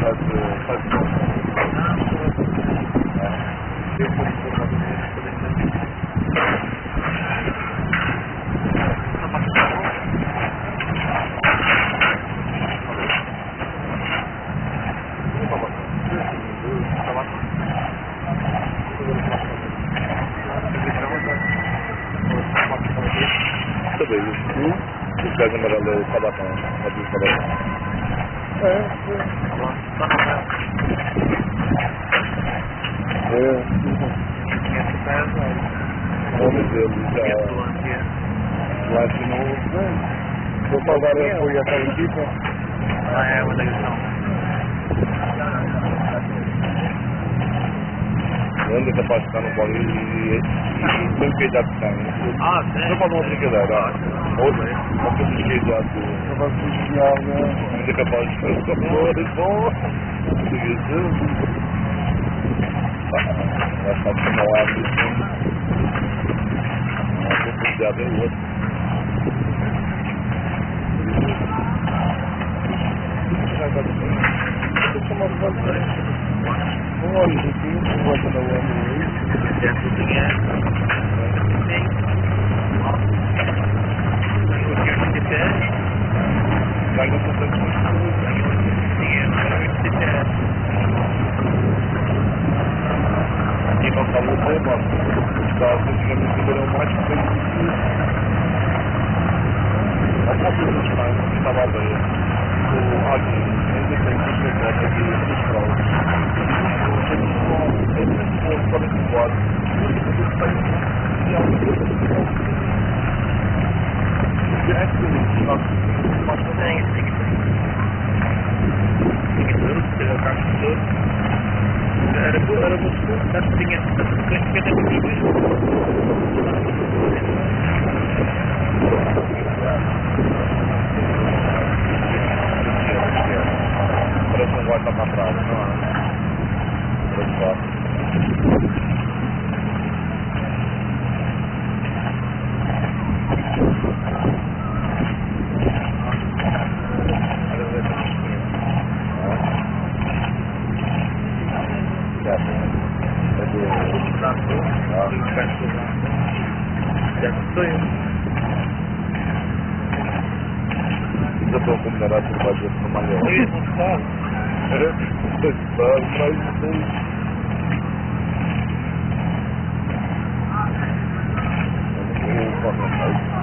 Os gás amarelos é o sabatão, a do sabatão. O nome dele já assinou. Vou pagar apoio àquela equipa. É uma ligação. Anda capaz de estar no polo e tem que cuidar de sangue. Não faz uma brincadeira. Outra brincadeira. Capaz de desviar, Anda capaz de fazer bom. Já está com uma ar de fundo. Não vou cuidar do outro. um óleo aqui, um bota na óleo aí. Já cozinha. Sim. O que eu te disser. Vai no contato com e não falou bem, mano. Estava praticamente o verão mais que foi a própria dos pais estava a ver o Agni ainda tem que ser feito aqui nos provas. Eles podem voar. Era muito tinha 50 minutos. Parece um guarda para trás, não é? Parece fácil. Já estou a combinar a cerveja no malhão. Mas